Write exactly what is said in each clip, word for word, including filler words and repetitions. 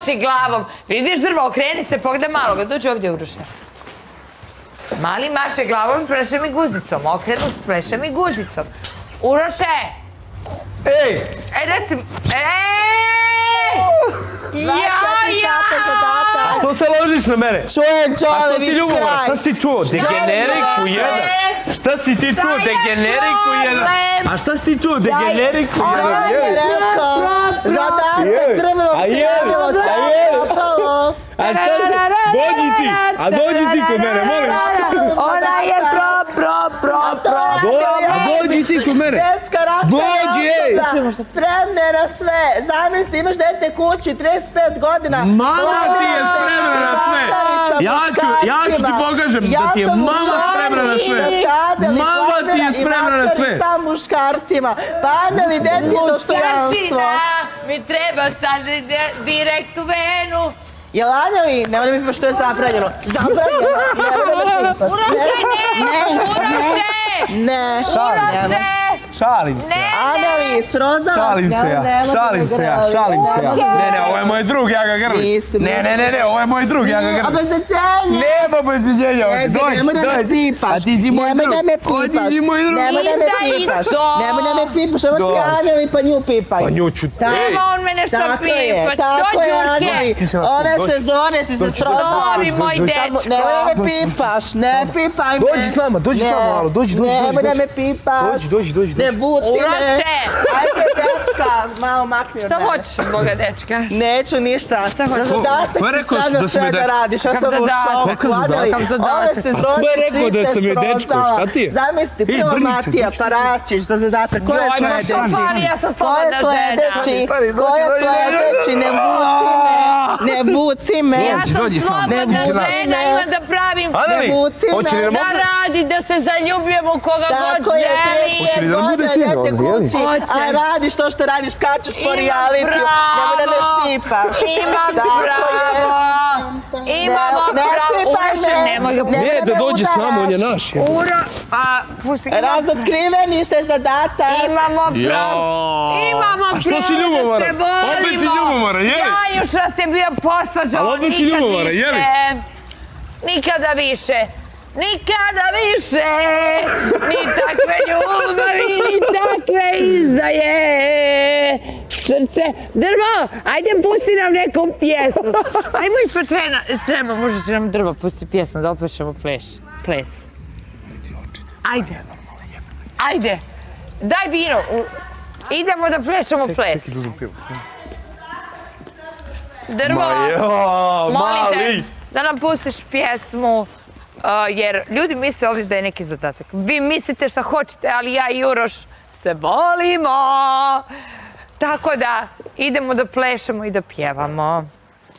maši glavom. Vidiš drvo, okreni se, pogledaj malo ga, dođi ovdje Uroše. Mali maše glavom, pleše mi guzicom, okrenut, pleše mi guzicom. Uroše! Ej! Ej, reci... Ej! Ja, ja! A što se ložiš na mene? Čujem, čovjek, A što si ljubomora? Šta si ti čuo? Degeneriku jedan. Šta si ti čuo? Degeneriku jedan. A šta si ti čuo? Degeneriku jedan. On je rekao, zadatak drvevom se javilo čapalo. A šta si? Dođi ti! A dođi ti kod mene, molim. Ona je pro, pro, pro, pro. A dođi ti kod mene. Dođi, ej! Spremne na sve. Zamisli, imaš dete kući, trideset pet godina. Mama ti je spremna na sve. Ja ću ti pokažem da ti je mama spremna na sve. Mama ti je spremna na sve. Sa muškarcima. Paneli, deti dostojanstvo. Mi treba sad direkt u venu. Jel Anjeli? Nema da mi pipaš što je zabranjeno. Zabranjeno. Nema da mi pipaš. Uroše, ne! Uroše! Ne. Uroše! Šalim se. Anjeli, srozala. Šalim se ja, šalim se ja, šalim se ja. Ne, ne, ovo je moj drug, ja ga grlim. Ne, ne, ne, ne, ovo je moj drug, ja ga grlim. Obezbeđenje. Nema obezbeđenja ovdje, dođi, Nemoj da me dođi. pipaš. A ti si moj Nemoj drug. da me pipaš. Ti si moj drug. Nemoj da me pipaš. Nemoj da me pipaš. Ovo ti Anjeli pa nju pipaj. Pa nju ću, ej. Nema on mene što Tako je, pipa. tako Dođi je Urke. Anjeli. Ove sezone si se srozala. Novi moj dečko. Nemoj da me pipaš, ne pipaj me. Dođi s nama, dođi s nama malo, dođi, dođi, dođi. Nemoj da me pipaš. Dođi, dođi, dođi. Ne vuci me. Uroše! Ajde, dečka, malo makni od Šta mene. hoćeš od Boga, dečka? Neću ništa. Za zadatak Ko je rekao si da sam je sve da dečko? radiš, ja sam u šoku. Kakav zadatak? Adeli, Kakav ove zadatak? sezone Ko je rekao da sam je dečko? Šta ti je? Zamisli, Ej, prvo brnice, Matija dođi. Paračić za zadatak. Ko je Joj, ma što sledeći? fali, ja sam Ko je slobodna žena. sledeći? Stani, Ko je dođi, dođi, sledeći? Ne vuci me. Ne vuci me. Ja sam dođi s nama, slobodna dođi s nama. žena, imam da pravim... Aneli, Ne vuci me. hoće li nam Da opet? radi, da se zaljubljujem u koga god Tako je, želi. Hoće li da nam bude godine, sin dete ovdje, jeli? kući, Hoće. a radiš to što radiš, skačeš po Imam realitiju, nemoj da me pravo. štipaš. Imam Tako je. pravo. Imamo Ne, ne pravo. štipaj Uroše, me. nemoj ga Ne, pusti. Ne, da dođe s nama, on je naš. je. Uro, a pusti ga. Razotkriveni ste zadatak. Imamo pravo. Imamo A što si pravo ljubomora? da se volimo. Opet si ljubomora, jeli? Ja još nas je bio posvađao. Ali opet si nikad ljubomora, više. jeli? Nikada više. Nikada više. Ni takve ljubavi, ni takve izdaje. Srce. Drvo, ajde pusti nam neku pjesmu. Ajmo ispred trena. Trema, možda će nam Drvo pusti pjesmu da opešemo pleš. Ples. Ajde. Ajde. Daj vino. U- Idemo da plešemo ples. Drvo, Ma jo, molim te mali. da nam pustiš pjesmu, uh, jer ljudi misle ovdje da je neki zadatak. Vi mislite šta hoćete, ali ja i Uroš se volimo. Tako da idemo da plešemo i da pjevamo.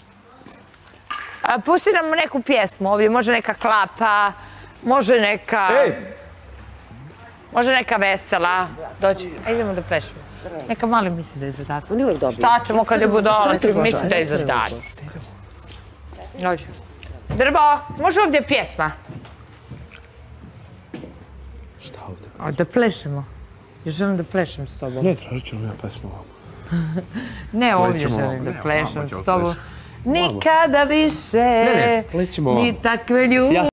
A, pusti nam neku pjesmu ovdje, može neka klapa, može neka... Ej, Može neka vesela. Dođi, idemo da plešemo. Neka mali misli da je zadatak. On je uvijek dobio. Šta ćemo kad je budala, ti misli da je zadatak. Dođi. Drvo, može ovdje pjesma? šta ovdje? A da plešemo. Ja želim da plešem s tobom. Ne, tražit ću nam ja pesmu vam. Ne, ovdje Plećemo želim ovamo, da ne, plešem ovamo ćemo s tobom. plešati. Nikada više, Ne, ne, plećemo ovamo. ni takve ljubavi.